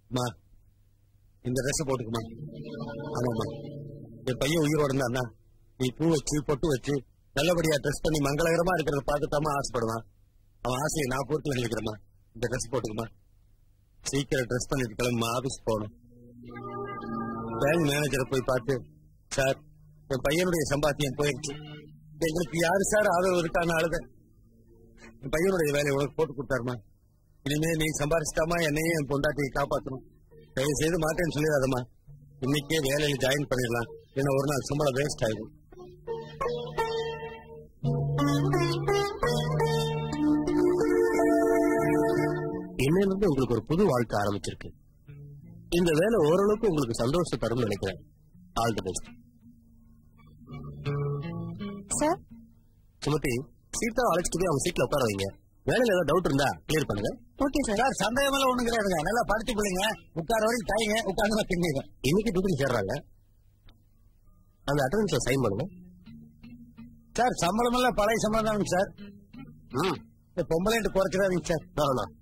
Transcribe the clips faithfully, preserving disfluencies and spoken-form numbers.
அம்மா இந்த ட்ரெஸ் போட்டுக்குமா. ஆமாம்மா என் பையன் உயிரோட இருந்தா நீ பூ வச்சு பொட்டு வச்சு நல்லபடியா ட்ரெஸ் பண்ணி மங்களகரமா இருக்கிறத பார்த்துட்டாமா ஆசைப்படுவான். அவன் ஆசையை நான் பூர்த்தி பண்ணிக்கிறேம்மா. இந்த ட்ரெஸ் போட்டுக்குமா. சீக்கிரம் ட்ரெஸ் பண்ணிட்டு கிளம்புமா, ஆபீஸ் போகணும். பேங்க் மேனேஜரை போய் பார்த்து சார் என் பையனுடைய சம்பாத்தியம் போயிடுச்சு, எங்களுக்கு யாரு சார் ஆதரவு இருக்கான்னு அழுத. என் பையனுடைய வேலையை உனக்கு போட்டு கொடுத்தாருமா. இனிமே நீ சம்பாரிச்சிட்டாமா என்னையும் என் பொண்டாட்டியை காப்பாற்றணும். தயவு செய்து மாட்டேன்னு சொல்லிடாதம்மா. இன்னைக்கே வேலையில ஜாயின் பண்ணிடலாம், ஏன்னா ஒரு நாள் சம்பளம் வேஸ்ட் ஆயிடும். இன்னிலிருந்து உங்களுக்கு ஒரு புது வாழ்க்கை ஆரம்பிச்சிருக்கு. இந்த வேலை ஓரளவுக்கு உங்களுக்கு சந்தோஷம் தரும் நினைக்கிறேன். All the best. Sir Sumathi, Seetha அழைச்சிட்டு போய் அவங்க சீட்ல உட்கார வைங்க. வேலையில ஏதாவது டவுட் இருந்தா கிளியர் பண்ணுங்க. Okay sir. சார் சந்தேகம் எல்லாம் ஒண்ணும் கிடையாதுங்க. நல்லா படிச்சு பிள்ளைங்க உட்கார வரைக்கும் டைங்க உட்கார்ந்து திங்க. இன்னைக்கு டியூட்டி சேர்றாங்க. அந்த அட்டெண்டன்ஸ்ல சைன் பண்ணுங்க. சார் சம்பளம் எல்லாம் பழைய சம்பளம் தானுங்க சார். ம் இந்த பொம்பளை குறைச்சிடாதீங்க சார். வரலாம்.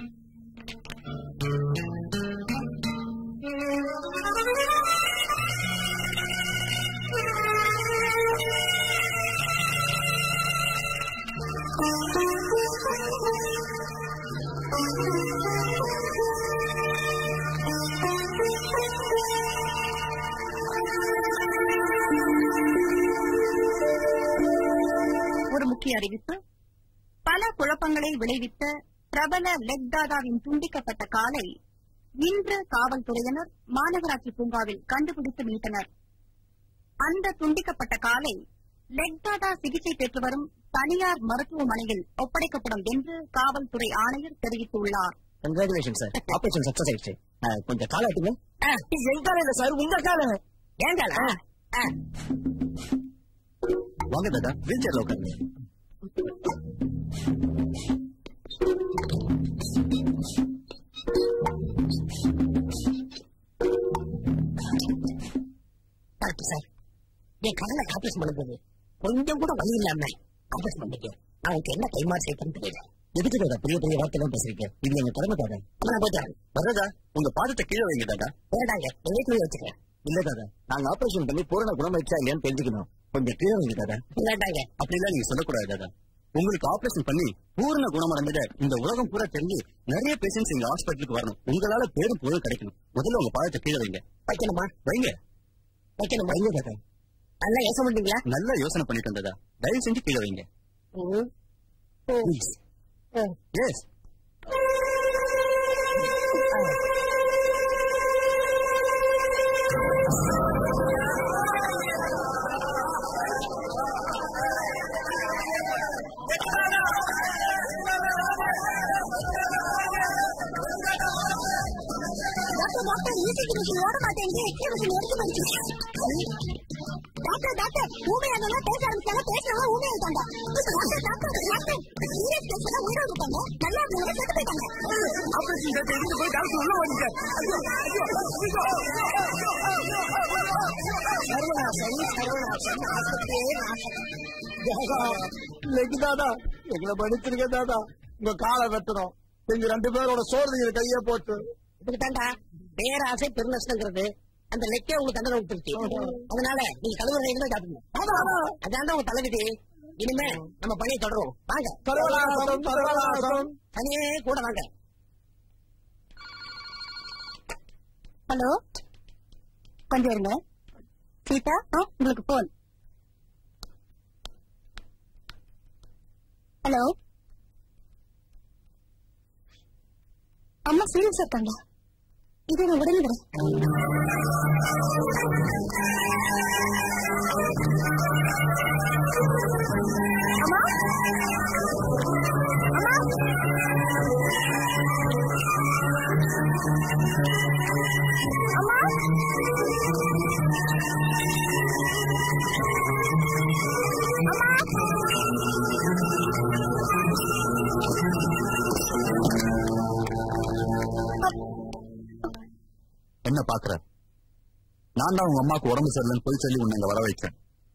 ஒரு முக்கிய அறிவிப்பு. பல குழப்பங்களை விளைவித்த பிரபல லெக் தாதாவின் துண்டிக்கப்பட்ட காலை இன்று காவல்துறையினர் மாநகராட்சி பூங்காவில் கண்டுபிடித்து மீட்டனர். அந்த துண்டிக்கப்பட்ட காலை லெக் தாதா சிகிச்சை பெற்று வரும் தனியார் மருத்துவமனையில் ஒப்படைக்கப்படும் என்று காவல்துறை ஆணையர் தெரிவித்துள்ளார். கங்க்ராச்சுலேஷன் சார், ஆபரேஷன் சக்சஸ் ஆயிடுச்சு. கொஞ்சம் கால ஆட்டுங்க. என் கால இல்ல சார், உங்க கால. ஏன் கால? வாங்க தாதா, வீல் சேர்ல உட்காருங்க. டாக்டர் சார், என் கடலை ஆபரேஷன் பண்ணும்போது கொஞ்சம் கூட வழி இல்லாம ஆபரேஷன் பண்ணிக்க. அவனுக்கு என்ன கைமாறு செய்யணும்னு தெரியல. எதுக்கு தாதா பெரிய பெரிய வார்த்தை பேசுறீங்க? இது எங்க கடமை தாதா. நான் போயிட்டாரு. வரதா, உங்க பாதத்தை கீழே வைங்க தாதா. வேண்டாங்க, எங்க கீழே வச்சுக்கிறேன். இல்ல தாதா, நாங்க ஆபரேஷன் பண்ணி பூரண குணமாயிடுச்சா இல்லையான்னு தெரிஞ்சுக்கணும். கொஞ்சம் கீழே வைங்க தாதா. வேண்டாங்க. அப்படிலாம் நீங்க சொல்லக்கூடாது தாதா. உங்களுக்கு ஆபரேஷன் பண்ணி பூரண குணமடைந்தத இந்த உலகம் பூரா தெரிஞ்சு நிறைய பேஷண்ட்ஸ் எங்க ஹாஸ்பிட்டலுக்கு வரணும். உங்களால பேரும் புகழும் கிடைக்கணும். முதல்ல உங்க பாதத்தை கீழே வைங்க. வைக்கணுமா? வைங்க. வைக்கணுமா? வைங்க தாதா. நல்லா யோசனை பண்ணீங்களா? நல்லா யோசனை பண்ணிட்டு தாதா. தயவு செஞ்சு கீழே வைங்க. ப்ளீஸ். எஸ். ஓட மாட்டேங்க. டாக்டர் டாக்டர் ஊமையானவங்க பேச ஆரம்பிச்சாங்க. பேசுறவங்க ஊமையாயிட்டாங்க. டாக்டர் டாக்டர் டாக்டர் சீரியஸ் பேசுறவங்க உயிரோடு இருக்காங்க. நல்லா இருந்தவங்க செத்து போயிட்டாங்க. ஆபரேஷன் தேட்டர் எங்க போய் டாக்டர் உள்ள வந்துட்டார். சர்வநாசம் சர்வநாசம் ஆஸ்பத்திரியே நாசம். லெக் தாதா, எங்களை மன்னிச்சிருக்க தாதா. உங்க காலை வெட்டணும். எங்க ரெண்டு பேரோட சோறு நீங்க கையே போட்டு. இதுக்கு தாண்டா பேராசை பெருநஷ்டங்கிறது. அந்த லெக்கே உங்களுக்கு தண்டனை கொடுத்துருச்சு. அதனால நீங்க கழுவுற தான் சாப்பிடணும். அதான் உங்க தலைவிதி. இனிமே நம்ம பணியை தொடரும். வாங்க. சர்வநாசம் சர்வநாசம். தனியே கூட வாங்க. ஹலோ, கொஞ்சம் இருங்க. சீதா, உங்களுக்கு போன். ஹலோ, அம்மா சீரியஸா இருக்காங்க. இது நான் உடனே வரேன். அம்மா அம்மா என்ன பாக்குற? நான் தான் உங்க அம்மாவுக்கு உடம்பு சரியில்லைன்னு போய் சொல்லி உன்னை இங்க வர வைக்கிறேன்.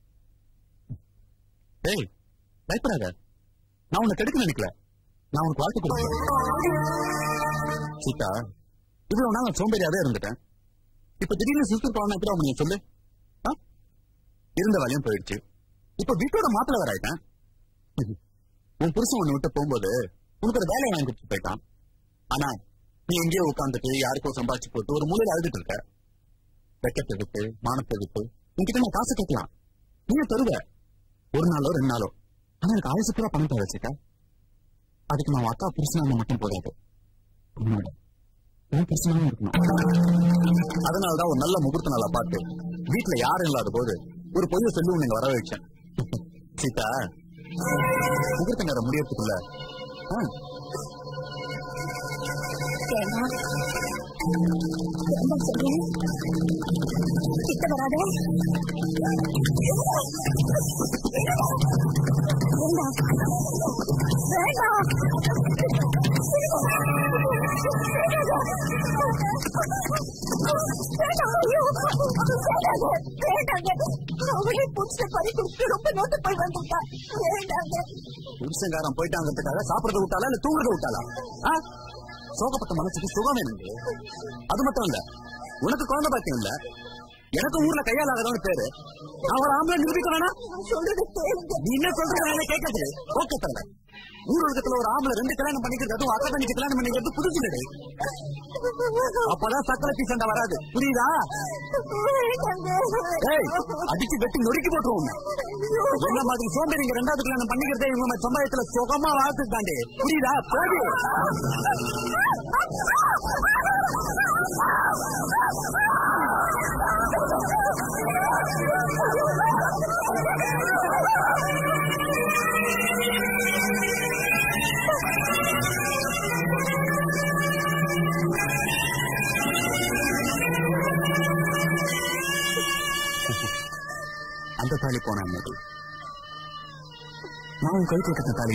ஏய், பயப்படாத. நான் உன்னை கெடுக்க நினைக்கல. நான் உனக்கு வாழ்க்கை கொடுக்கிறேன். சீதா, இவ்வளவு நாள் சோம்பேறியாவே இருந்துட்டேன். இப்ப திடீர்னு சுத்தம் போனா எப்படி நீங்க சொல்லு? இருந்த வேலையும் போயிடுச்சு. இப்ப வீட்டோட மாப்பிள்ள வர ஆயிட்டேன். உன் புருஷன் ஒண்ணு விட்டு போகும்போது உனக்கு ஒரு வேலையை வாங்கி கொடுத்து போயிட்டான். ஆனா நீ எங்கேயோ உட்காந்துட்டு யாருக்கோ சம்பாதிச்சு போட்டு ஒரு மூலையில அழுதுட்டு இருக்க. வெக்கத்தை விட்டு மானத்தை விட்டு உன்கிட்ட நான் காசு கேட்கலாம், நீங்க தருவ ஒரு நாளோ ரெண்டு நாளோ. ஆனா எனக்கு ஆயுசு கூட பணத்தை வச்சுக்க. அதுக்கு நான் அக்கா புருஷனா மட்டும் போதாது, உன்னோட உன் புருஷனாவும் இருக்கணும். அதனாலதான் ஒரு நல்ல முகூர்த்த நாளா பார்த்து வீட்டுல யாரும் இல்லாத போது ஒரு பொய்ய சொல்லி உன்னை வர வச்சேன். சீதா, முகூர்த்த நேரம் முடியறதுக்குள்ள கிட்ட வராத. அவளே புடிச்ச பறி கொடுத்து ரொம்ப நோட்டு போய் வந்துட்டா. புருஷங்காரம் போயிட்டாங்கிறதுக்காக சாப்பிடறத விட்டாலா இல்ல தூங்குறத விட்டாலா? சோகப்பட்ட மனசுக்கு சுகம் வேணுங்க. அது மட்டும் இல்ல, உனக்கு குழந்தை பாக்கியம் இல்ல, எனக்கு ஊர்ல கையால் ஆகாதவனு பேரு. நான் ஒரு ஆம்பளை நிரூபிக்க வேணா? நீ என்ன சொல்றது கேட்காது. ஓகே தரல. ஊர் உலகத்துல ஒரு ஆம்பளை ரெண்டு கல்யாணம் பண்ணிக்கிறது, அதுவும் அக்கா தண்ணிக்கு கல்யாணம் பண்ணிக்கிறது புதுசு கிடையாது. அப்பதான் சக்கரை பீ சண்டை வராது, புரியுதா? அடிச்சு வெட்டி நொறுக்கி போட்டுருவோம். என்ன மாதிரி சோம்பேறிங்க ரெண்டாவது கல்யாணம் பண்ணிக்கிறதே இவங்க சம்பாயத்துல சுகமா வாழ்த்துட்டாண்டே, புரியுதா? போது அந்த தாலி போன அன்னைக்கு நான் உன் கழுத்து கட்ட தாலி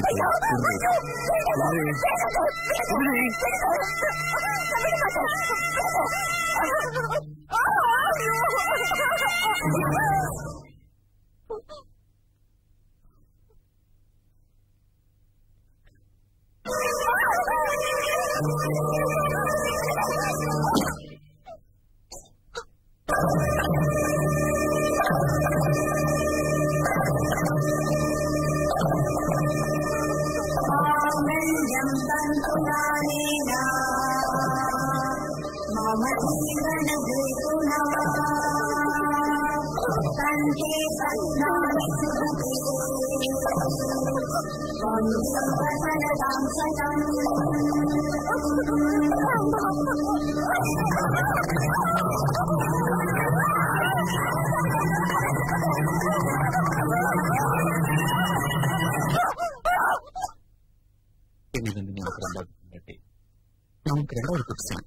நமக்கு ரெண்டாவது புதுசா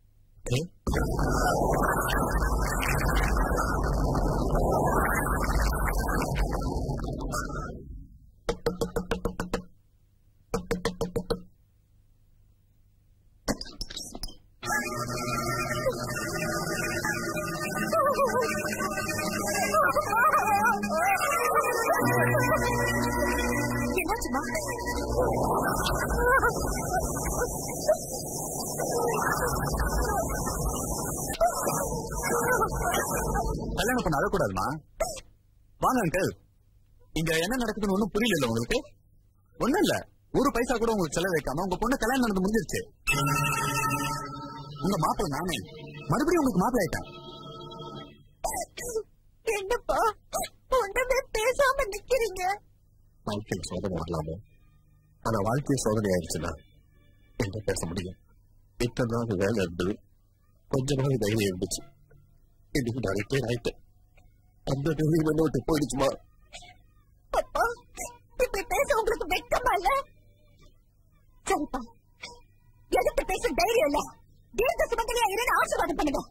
கல்யாணம் பண்ண அழக்கூடாதுமா. வாங்க அங்கிள், இங்க என்ன நடக்குதுன்னு ஒண்ணும் புரியல உங்களுக்கு? ஒண்ணும் இல்ல, ஒரு பைசா கூட உங்களுக்கு செலவு வைக்காம உங்க பொண்ணு கல்யாணம் நடந்து முடிஞ்சிருச்சு. உங்க மாப்பிள்ள நானே மறுபடியும் உங்களுக்கு மாப்பிள்ள ஆயிட்டேன். என்னப்பா ஒன்றுமே பேசாம நிக்கிறீங்க? வாழ்க்கையில் சோதனை வரலாமோ, ஆனா வாழ்க்கை சோதனை ஆயிடுச்சுன்னா என்ன பேச முடியும்? இத்தனை நாள் வேலை இருந்தது, கொஞ்சமாக தைரியம் இருந்துச்சு. இன்னைக்கு நான் ரிட்டையர் ஆயிட்டேன். அந்த தைரியம் என்ன விட்டு போயிடுச்சுமா? அப்பா இப்படி பேச உங்களுக்கு வெட்கமா இல்ல? சரிப்பா, எதிர்த்து பேச தைரியம் இல்ல, தீர்க்க சுமங்கலியா இருந்து ஆசீர்வாதம் பண்ணுங்க.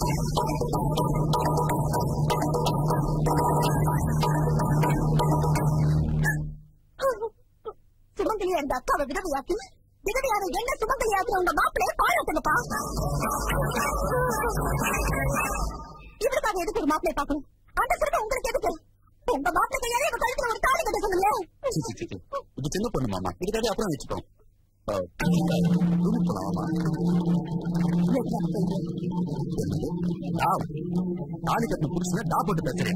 சுமங்கலியா இருந்த அக்காவை விதவையாக்கி விதவையான என்ன சுமங்கலியாக்கி உங்க மாப்பிள்ளைய பாராட்டுங்கப்பா. இவருக்காக எதுக்கு ஒரு மாப்பிள்ளைய பாக்கணும்? அந்த சிறுமை உங்களுக்கு எதுக்கு? உங்க மாப்பிள்ளை கையாலே உங்க கழுத்துல ஒரு தாலி கட்ட சொல்லுங்க. இது சின்ன பொண்ணு மாமா, இதுக்காக அப்புறம் வச்சுக்கோம். தாலி கட்டின புருஷனை டா போட்டு பேசுறேன்.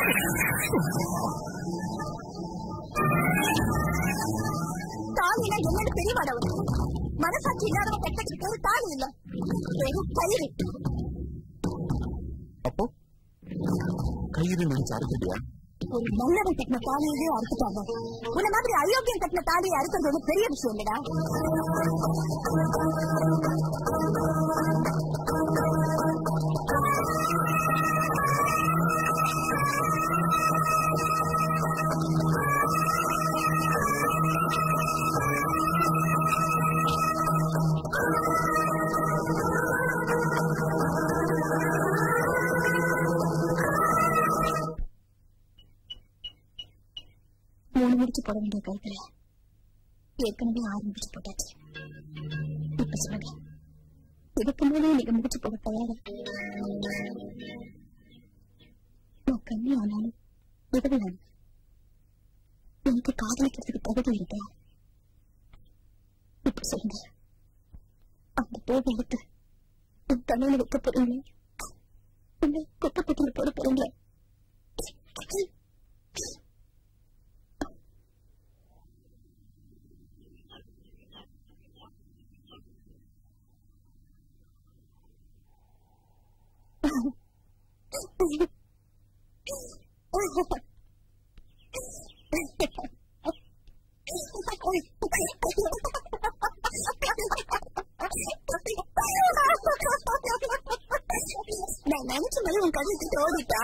தாலினா என்னன்னு தெரியவாட மனசாட்சி இல்லாதவங்க கட்டச்சுக்கு ஒரு தாலி இல்ல, வெறும் கயிறு. அப்போ கயிறு நினைச்சு அறுத்துட்டியா? ஒரு நல்லவன் கட்டின தாலியே அறுத்துட்டாங்க. உன்ன மாதிரி அயோக்கியம் கட்டின தாலியை அறுக்கிறது ஒரு பெரிய விஷயம் இல்லடா. மூணு முடிச்சு போட வேண்டிய கருத்துல ஏற்கனவே ஆறு முடிச்சு போட்டாச்சு. இப்ப சொல்லுங்க, இதுக்கு மேலே நீங்க முடிச்சு போக தயாரா? நான் கண்ணி ஆனாலும் விதவிடாம எனக்கு காதலிக்கிறதுக்கு தகுதி இருக்கா? இப்ப சொல்லுங்க, அந்த போக எடுத்து என் கண்ணில வைக்க போறீங்களே, இல்ல குப்பப்பட்டியில போட போறீங்களே? நான் நினைச்ச மாதிரி உன் கழுத்து ஓடிட்டா.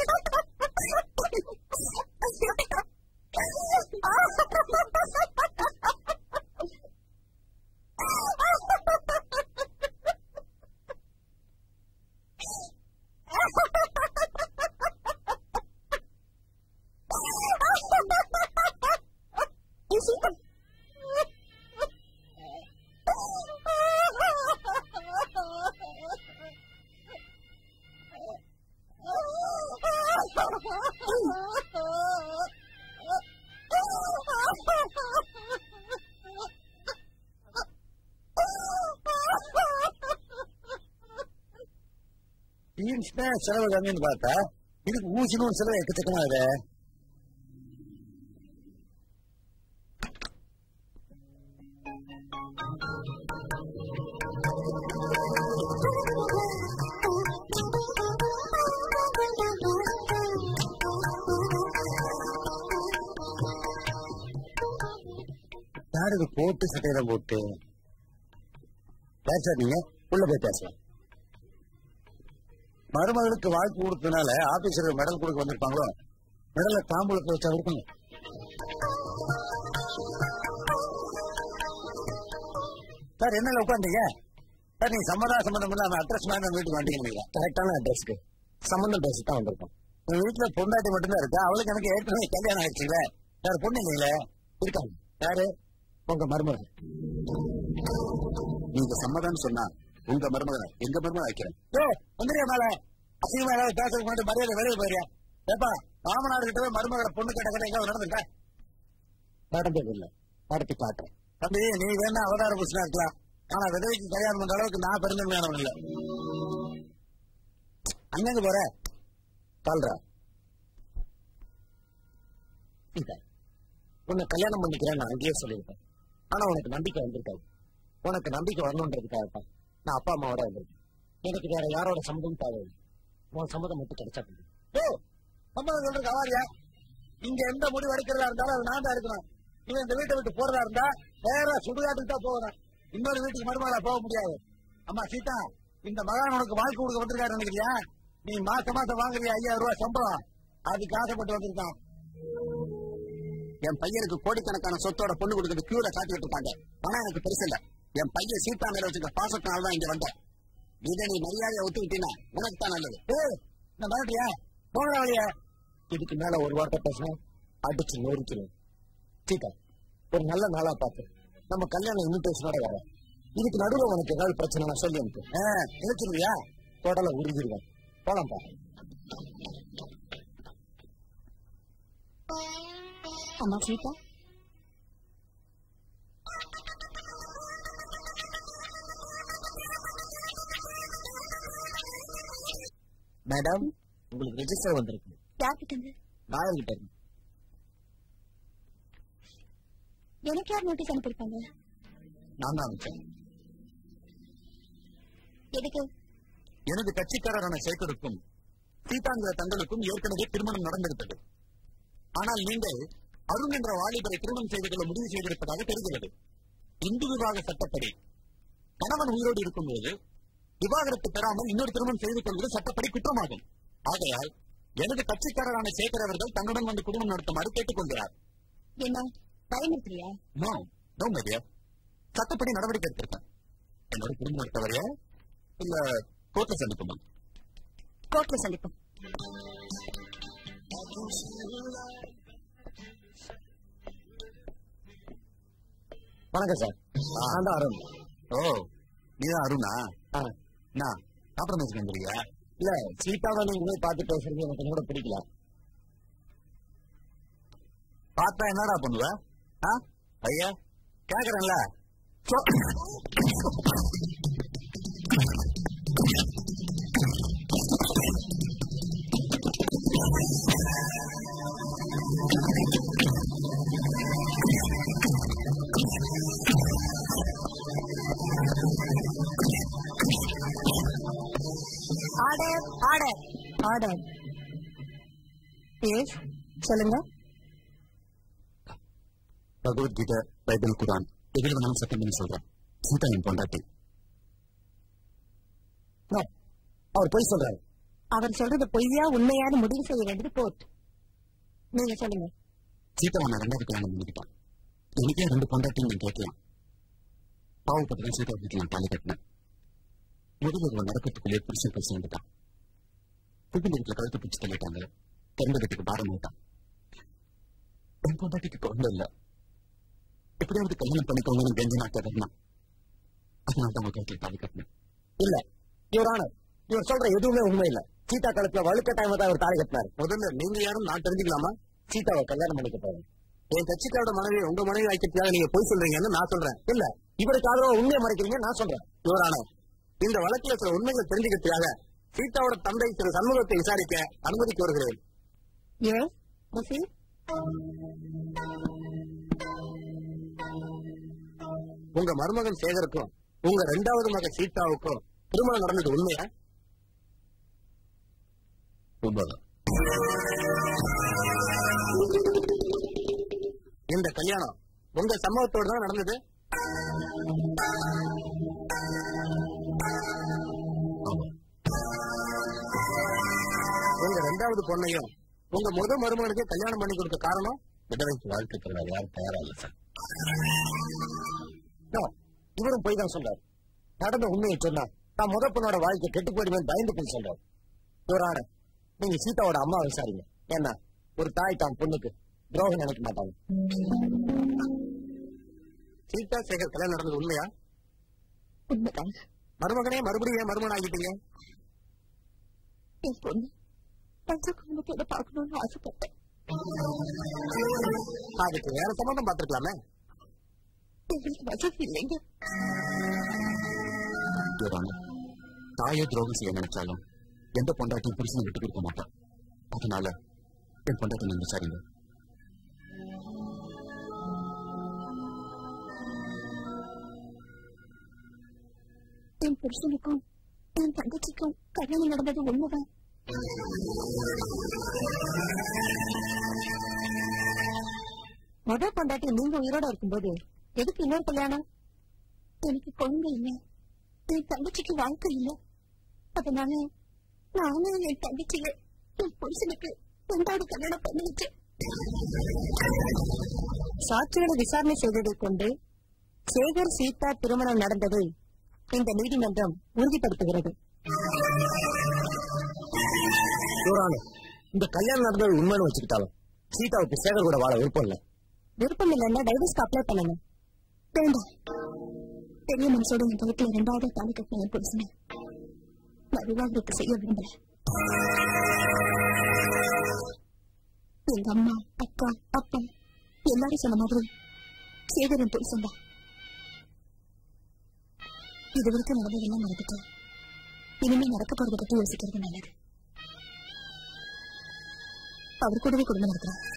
செலவு கம்மின்னு பார்த்தா இதுக்கு ஊசினும் செலவு எக்கச்சக்கமா இருக்கு. யாருக்கு போட்டு சட்டையில போட்டு பேச நீங்க உள்ள போய் பேசலாம். மருமகளுக்கு வாழ்க்கை கொடுத்ததுனால ஆபீசருக்கு மெடல் கொடுக்க வந்திருப்பாங்களோ, மெடலை தாம்பூலத்தை வச்சா கொடுப்பாங்க. சார் என்ன உட்காந்தீங்க சார்? நீங்க சம்மதா சம்பந்தம் இல்லாம அட்ரஸ் மாதிரி வீட்டுக்கு வந்தீங்க. கரெக்டான அட்ரஸ்க்கு சம்பந்தம் பேசி தான் வந்திருக்கோம். எங்க வீட்டுல பொண்டாட்டி மட்டும்தான் இருக்கா. அவளுக்கு எனக்கு ஏற்கனவே கல்யாணம் ஆயிடுச்சுங்களே. யாரு பொண்ணு இல்லைங்களே இருக்காங்க. யாரு? உங்க மருமகன். நீங்க சம்மதம்னு சொன்னா உங்க மருமகனை எங்க மருமகன் வைக்கிறேன். ஓ வந்துறியா மேல அசிங்கமா ஏதாவது பேசுறதுக்கு முன்னாடி மரியாதை வெளியே போயிறியா? ஏப்பா மாமனார் கிட்ட மருமகளை பொண்ணு கேட்ட கதை எங்க நடந்துட்டா? நடந்தது இல்ல, நடத்தி காட்டுறேன். தம்பி நீ வேணா அவதார புருஷனா இருக்கலாம், ஆனா விதவைக்கு கல்யாணம் பண்ற அளவுக்கு நான் பெருந்தன்மையானவன் இல்ல. அங்கங்க போற சொல்ற உன்னை கல்யாணம் பண்ணிக்கிறேன் நான் அங்கேயே சொல்லியிருக்கேன். ஆனா உனக்கு நம்பிக்கை வந்திருக்காது. உனக்கு நம்பிக்கை வரணுன்றதுக்காகத்தான் நான் அப்பா அம்மாவோட வந்திருக்கேன். எனக்கு வேற யாரோட சம்மதம் தேவையில்லை. உன் சம்மதம் மட்டும் கிடைச்சா ஓ சம்மதம் சொல்றதுக்கு அவாரியா? இங்க எந்த முடிவு எடுக்கிறதா இருந்தாலும் அது நான் தான் இருக்கணும். இவன் இந்த வீட்டை விட்டு போறதா இருந்தா வேற சுடுகாட்டுக்கு தான் போகணும். இன்னொரு வீட்டுக்கு மறுமலா போக முடியாது. அம்மா சீதா, இந்த மகான் உனக்கு வாழ்க்கை கொடுக்க வந்திருக்காரு நினைக்கிறியா? நீ மாச மாசம் வாங்குறியா ஐயாயிரம் ரூபாய் சம்பளம், அதுக்கு ஆசைப்பட்டு வந்திருக்கான். என் பையனுக்கு கோடிக்கணக்கான சொத்தோட பொண்ணு கொடுக்கறது கியூல காட்டிட்டு இருக்காங்க. ஆனா எனக்கு பெருசு இல்ல. என் பையன் சீதா மேல வச்சுக்க பாசத்தினால தான் இங்க வந்தேன். இதை நீ மரியாதையை ஒத்துக்கிட்டீங்கன்னா உனக்கு தான் நல்லது. நான் மிரட்டியா போகிற வழியா? இதுக்கு மேல ஒரு வார்த்தை பேசினா அடிச்சு நொறுக்கிறேன். சீதா, ஒரு நல்ல நாளா பார்த்து நம்ம கல்யாணம் இன்விடேஷனோட வர. இதுக்கு நடுவில் உனக்கு ஏதாவது பிரச்சனை நான் சொல்லி அனுப்பு. நினைச்சிருவியா? தொடல உருகிடுவேன். போலாம் பா. அம்மா சீதா, மேடம், உங்களுக்கு ரெஜிஸ்டர் வந்திருக்கு. யார்கிட்ட இருந்து? நாயர் கிட்ட இருந்து. எனக்கு யார் நோட்டீஸ் அனுப்பியிருப்பாங்க? நான் தான் அனுப்பிச்சேன். எதுக்கு? எனது கட்சிக்காரரான சேகருக்கும் சீதாங்கிற தங்களுக்கும் ஏற்கனவே திருமணம் நடந்திருந்தது. ஆனால் நீங்கள் அருண் என்ற வாலிபரை திருமணம் செய்து கொள்ள முடிவு செய்திருப்பதாக தெரிகிறது. இந்து விவாக சட்டப்படி கணவன் உயிரோடு இருக்கும்போது விவாகரத்து பெறாமல் இன்னொரு திருமணம் செய்து கொள்வது சட்டப்படி குற்றமாகும். ஆகையால் எனது கட்சிக்காரரான சேகர் அவர்கள் தன்னுடன் வந்து குடும்பம் நடத்துமாறு கேட்டுக் கொள்கிறார். என்ன பயமுறுத்துறியா? நோ நோ மேடியா, சட்டப்படி நடவடிக்கை எடுத்திருக்கேன். என்னோட குடும்பம் நடத்தவரையா இல்ல கோர்ட்ல சந்திப்போமா? கோர்ட்ல சந்திப்போம். வணக்கம் சார், நான் தான் அருண். ஓ, நீதான் அருணா? நான் காம்ப்ரமைஸ் பண்றியா? இல்ல, சீதாவை நீங்க போய் பார்த்து பேசுறது எனக்கு கூட பிடிக்கல. பார்த்தா என்னடா பண்ணுவ? ஐயா கேக்குறேன்ல. Order order order. எஸ், சொல்லுங்க. பகவத்கீதை, பைபிள், குரான் எதில் வேணாலும் சட்டம் பண்ணி சொல்றேன். சீதா என் பொண்டாட்டி. அவர் பொய் சொல்றாரு. அவர் சொல்றது பொய்யா உண்மையான முடிவு செய்ய வேண்டியது கோர்ட். நீங்க சொல்லுங்க. சீதா நான் ரெண்டாவது கல்யாணம் பண்ணிக்கிட்டேன். எனக்கே ரெண்டு பொண்டாட்டின்னு நீங்க கேட்கலாம். பாவப்பட்டுதான் சீதா வீட்டுல நான் தாலி கட்டினேன். முதல்ல நடக்கிறதுக்குள்ளே புருஷன் போய் சேர்ந்துட்டான். புகுந்த வீட்டுல கழுத்து பிடிச்சு தள்ளிட்டாங்க. பிறந்த வீட்டுக்கு பாரம் ஆயிட்டான். என் பொண்டாட்டிக்கு குழந்தை இல்ல. எப்படியாவது கல்யாணம் பண்ணிக்கோங்கன்னு கெஞ்சி நான் கேட்டேன். அதனால தான் உங்க தாலி கட்டினேன். இல்ல யுவர் ஆனர், இவர் சொல்ற எதுவுமே உண்மை இல்ல. சீதா கழுத்துல வழுக்க டைம் தான் அவர் தாலி கட்டினாரு. முதல்ல நீங்க யாரும் நான் தெரிஞ்சுக்கலாமா? சீதாவை கல்யாணம் பண்ணிக்க போறேன். என் கட்சிக்காரோட மனைவி உங்க மனைவி ஆக்கியதுக்காக நீங்க பொய் சொல்றீங்கன்னு நான் சொல்றேன். இல்ல, இவருக்கு ஆதரவா உண்மையை மறைக்கிறீங்க நான் சொல்றேன். யுவர் ஆனர், இந்த வழக்குல சில உண்மைகளை தெரிஞ்சுக்கிறதுக்காக சீதாவோட தந்தை திரு சண்முகத்தை விசாரிக்க அனுமதிக்கு வருகிறேன். உங்க மருமகன் சேகருக்கும் உங்க இரண்டாவது மகன் சீதாவுக்கும் திருமணம் நடந்தது உண்மையா? இந்த கல்யாணம் உங்க சம்மதத்தோடு தான் நடந்தது? உங்க ரெண்டாவது பொண்ணையும் உங்க முதல் மருமகனுக்கு கல்யாணம் பண்ணி கொடுக்க காரணம் விதவைக்கு வாழ்க்கை யாரும் தயாரா இல்ல சார். இவரும் போய் தான் சொல்றாரு. நடந்த உண்மையை சொன்னா தான் முத பொண்ணோட வாழ்க்கை கெட்டு போயிடுவேன் பயந்து போய் சொல்றாரு. இவரான நீங்க சீதாவோட அம்மா விசாரிங்க. ஏன்னா ஒரு தாய் தான் பொண்ணுக்கு துரோகம் நினைக்க மாட்டாங்க. சீதா சேகர் கல்யாணம் நடந்தது உண்மையா? உண்மைதான். மருமகனே மறுபடியும் ஏன் மருமகன் ஆகிட்டீங்க? என் பொண்ணு பஞ்சகுடும்பத்தோட பார்க்கணும்னு ஆசைப்பட்டேன். அதுக்கு வேற சம்பந்தம் பார்த்திருக்கலாமே. வசதி இல்லைங்க. தாயை துரோகம் செய்ய நினைச்சாலும் எந்த பொண்டாட்டியும் புருஷனை விட்டு கொடுக்க மாட்டான். அதனால என் பொண்டாட்டி நீங்க விசாரிங்க. என் புருஷனுக்கும் என் தங்கச்சிக்கும் கல்யாணம் நடந்தது உண்மைதான். முதல் பொண்டாட்டி நீங்க உயிரோட இருக்கும்போது எதுக்கு இன்னொரு கல்யாணம்? எனக்கு குழந்தை இல்லை, என் தங்கச்சிக்கு வாழ்க்கை இல்லை. அதனால நானும் என் தங்கச்சியை என் புருஷனுக்கு ரெண்டாவது கல்யாணம் பண்ணி வச்சேன். சாட்சிகளை விசாரணை செய்ததை கொண்டு சேகர் சீதா திருமணம் நடந்தது இந்த நீதிமன்றம் உறுதிப்படுத்துகிறது. இந்த கல்யாணம் நடந்தது உண்மைன்னு வச்சுக்கிட்டாலும் சீதாவுக்கு சேகர் கூட வாழ விருப்பம் இல்லை. விருப்பம் இல்லைன்னா டைவர்ஸ்க்கு அப்ளை பண்ணணும். வேண்டாம், பெரிய மனசோட என் கழுத்துல ரெண்டாவது தாலி கட்டின என் புருஷனை நான் விவாகரத்து செய்ய விரும்பல. எங்க அம்மா அக்கா அப்பா எல்லாரும் சொன்ன மாதிரி சேகரின் புருஷன் தான். இது வரைக்கும் நடந்ததெல்லாம் நடந்துட்டு இனிமே நடக்க போறதை பத்தி யோசிக்கிறது நல்லது. அவர் கூடவே குடும்பம் நடத்துறேன்.